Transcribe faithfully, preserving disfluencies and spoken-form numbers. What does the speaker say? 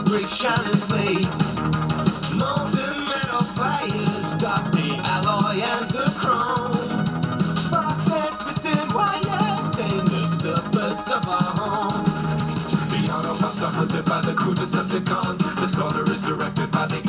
great shining place. Molten metal fires got the alloy and the chrome. Sparks and twisted wires stain the surface of our home. The Autobots are hunted by the crew Decepticons. The slaughter is directed by the